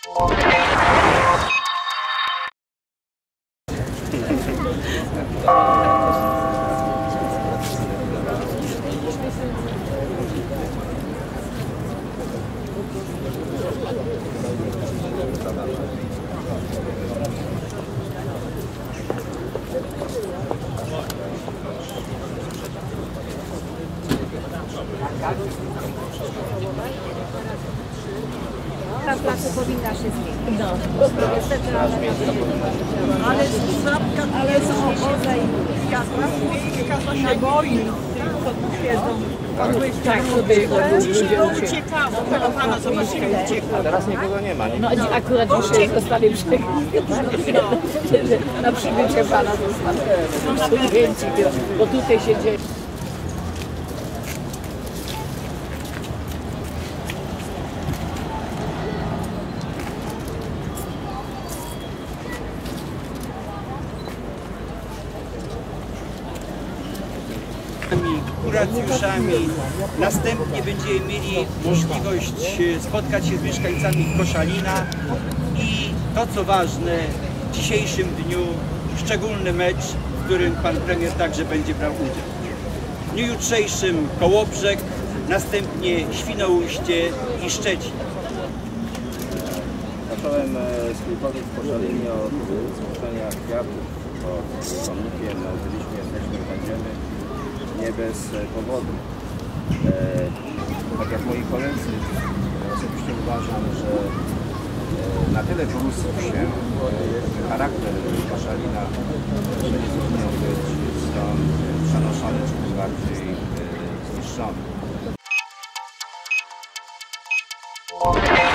Ta placu powinna się zmienić. No. Niestety, ale żabka ale są oboza i kasa się boi. Tak, sobie uciekało. Pana zobaczyli, uciekło. A teraz nikogo nie ma, nie? No akurat dzisiaj zostali na przybycie pana zostali przyjęci, bo tutaj się dzieje. kuracjuszami. Następnie będziemy mieli możliwość spotkać się z mieszkańcami Koszalina i to, co ważne, w dzisiejszym dniu szczególny mecz, w którym pan premier także będzie brał udział. W dniu jutrzejszym Kołobrzeg, następnie Świnoujście i Szczecin. Zacząłem sklepowiec w Koszalinie od złożenia kwiatów pod pomnikiem. Byliśmy, jesteśmy, będziemy nie bez powodu. Tak jak moi koledzy, osobiście uważam, że na tyle porósł się charakter Koszalina, że nie powinien być stąd przenoszony, czy tym bardziej zniszczony.